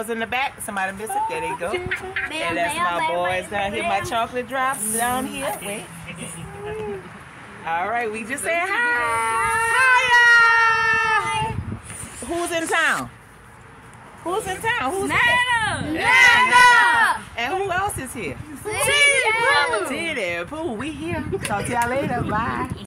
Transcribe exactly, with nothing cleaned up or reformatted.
girls in the back. Somebody missed it. There they go. And that's my boys down here. My chocolate drops down here. Wait. All right, we just saying hi. Hi. Who's in town? Who's in town? Who's Nana. Nana. And who else is here? Titty Pooh. Titty Pooh. We here. Talk to y'all later. Bye.